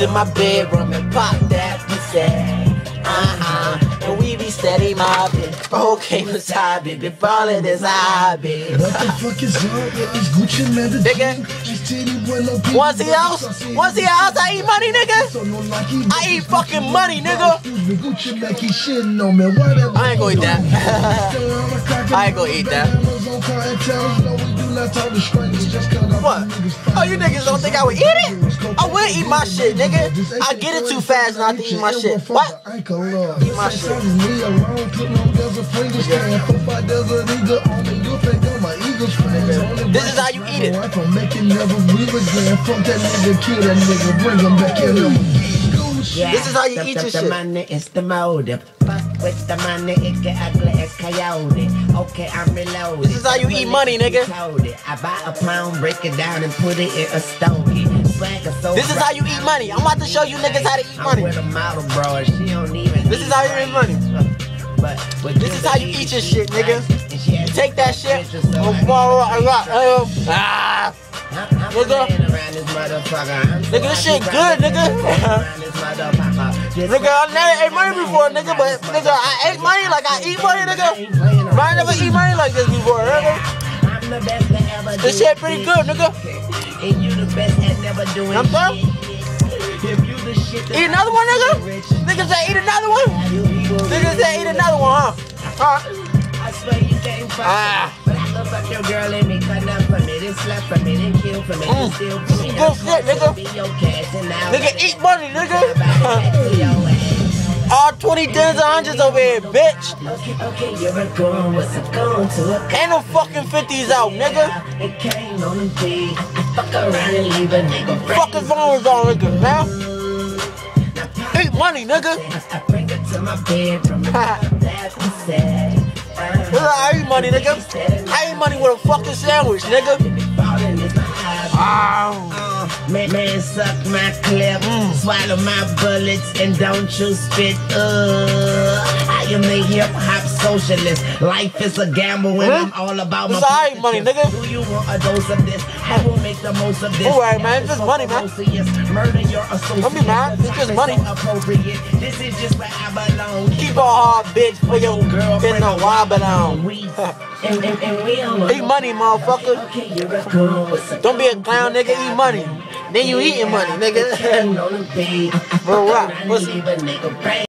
to my bedroom and pop that pussy. And we be steady mobbing. Okay, what's hobby? Been falling this hobby. What the fuck is wrong with this Gucci man? Nigga, once he else, I eat money, nigga. I eat fucking money, nigga. I ain't gonna eat that. I ain't gonna eat that. What? Oh, you niggas don't think I would eat it? I will eat my shit, nigga. I get it too fast not to eat my shit. What? Eat my shit. This is how you eat it. This is how you eat your shit. The money is the motive. Fuck with the money, it get ugly as coyote. Okay, I'm reloaded. This is how you eat money, nigga. I buy a pound, break it down, and put it in a stogie. This is how you eat money. I'm about to show you niggas how to eat money. This is how you eat money. This is how you eat your shit, nigga. You take that shit. Nigga, this shit good, nigga. Nigga, I never ate money before, nigga, but nigga, I ate money like I eat money, nigga. But I never eat money like this before, nigga. This shit pretty good, nigga. I'm done. Eat another one, nigga? Niggas say eat another one? Niggas say eat another one, huh? I swear you can't fuck but I love fuck your girl and me cut up for me, then slap for me, then kill for me, then steal for me. Good shit, nigga. Nigga, eat money, nigga. All 20 tens and hundreds over here, bitch. Okay, you're a girl, what's it going to? Ain't no fucking 50s out, nigga. It came on the beat. I fuck around and leave a nigga. Fucking phones on, nigga, now. Eat money, nigga. I bring it to my bedroom. That's sad. I eat money, nigga. I eat money with a fucking sandwich, nigga. Man, suck my clip, swallow my bullets, and don't you spit. I am the hip-hop socialist. Life is a gamble when I'm all about my I eat money, nigga. Do you want a dose of this? I will make the most of this. Alright, man, it's just money, man. Murder your associate. Don't be mad, it's just money. Appropriate. This is just where I belong. Keep a hard bitch for your girlfriend to wobble on. Eat money, motherfucker. Don't be a clown, nigga. Eat money. Then you eating money, nigga. Bro, rock. Pussy.